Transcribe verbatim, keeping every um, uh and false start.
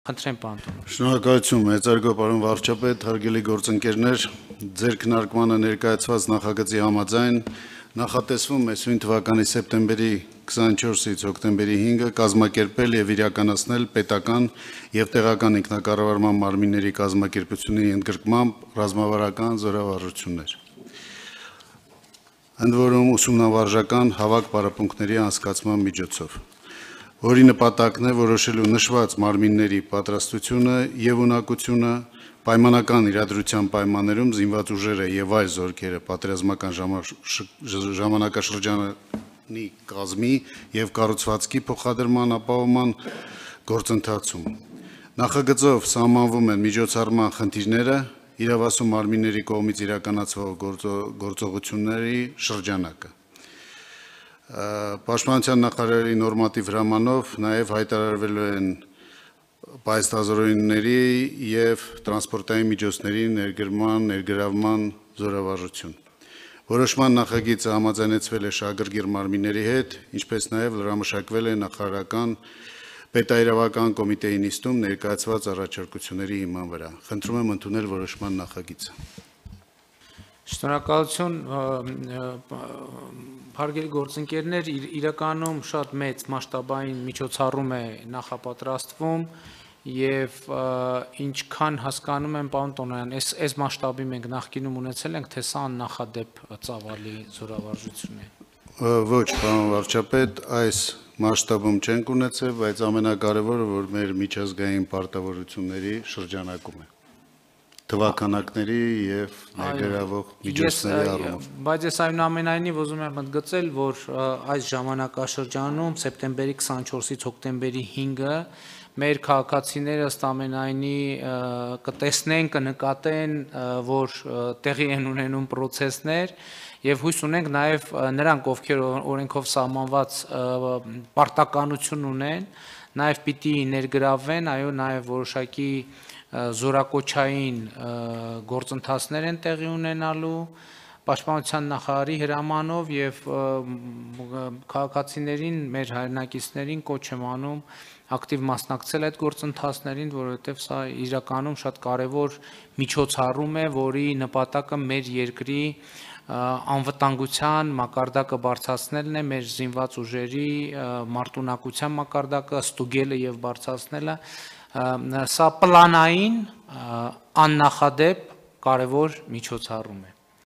Խնդրեմ, պարոն Տոնոս։ Շնորհակալություն, մեծարգո պարոն վարչապետ, հարգելի գործընկերներ, ձեր քննարկմանը ներկայացված նախագծի համաձայն նախատեսվում է սույն թվականի սեպտեմբերի քսաներկուսից հոկտեմբերի հինգը կազմակերպել եւ իրականացնել պետական եւ տեղական ինքնակառավարման մարմինների կազմակերպությունների ընդգրկմամբ ռազմավարական զորավարժություններ։ Ընդ որում ուսումնավարժական հավաք պարապմունքների անցկացման միջոցով, որի նպատակն է որոշելու նշված մարմինների պատրաստությունը եւ ունակությունը պայմանական իրադրության պայմաններում զինված ուժերը եւ այլ զորքերը պատերազմական ժամանակաշրջանի կազմի եւ կառուցվածքի փոխադրման ապահովման գործընթացում։ Նախագծով սահմանվում են միջոցառման խնդիրները, իրավասու մարմինների կողմից իրականացվող գործողությունների շրջանակը։ Պաշտպանության նախարարի նորմատիվ հրամանով նաև հայտարարվելու են պայծառազորույնների եւ տրանսպորտային միջոցների ներգրման, ներգրավման զորավարժություն։ Որոշման նախագիծը համաձայնեցվել է շահագրգիռ մարմինների հետ, ինչպես նաև լրամշակվել է նախարարական պետաիրավական կոմիտեի նիստում ներկայացված առաջարկությունների հիման վրա։ Խնդրում եմ ընդունել որոշման նախագիծը։ Շնորհակալություն, հարգելի գործընկերներ, իրականում շատ մեծ մասշտաբային միջոցառում է նախապատրաստվում եւ ինչքան հասկանում եմ, պարոն Տոնոյան, այս այս մասշտաբի մենք նախկինում ունեցել ենք, թե սա աննախադեպ ծավալի զորավարժություն է։ Ոչ, պարոն վարչապետ, այս մասշտաբում չենք ունեցել, բայց ամենակարևորը, որ մեր միջազգային պարտավորությունների շրջանակում է։ Թվականակների եւ ներգրավող միջոցների առումով։ Բայց ես այնուամենայնիվ ուզում եմ ընդգծել, որ այս ժամանակաշրջանում սեպտեմբերի քսաներկուսից հոկտեմբերի հինգը մեր քաղաքացիները ըստ ամենայնի կտեսնեն, կնկատեն, որ տեղի են ունենում process-ներ եւ հույս ունենք նաեւ նրանք, ովքեր օրենքով սահմանված պարտականություն ունեն, նաեւ պիտի ներգրավվեն, այո, նաեւ որոշակի զորակոչային գործընթացներ են տեղի ունենալու պաշտպանության նախարարի հրամանով եւ քաղաքացիներին, մեր հայրենակիցներին կոչ եմ անում ակտիվ մասնակցել այդ գործընթացներին, որովհետեւ սա իրականում շատ կարեւոր միջոցառում է, որի նպատակը մեր երկրի անվտանգության մակարդակը բարձրացնելն է, մեր զինված ուժերի մարտունակության մակարդակը ստուգելը եւ բարձրացնելը, սա պլանային աննախադեպ կարևոր միջոցառում է։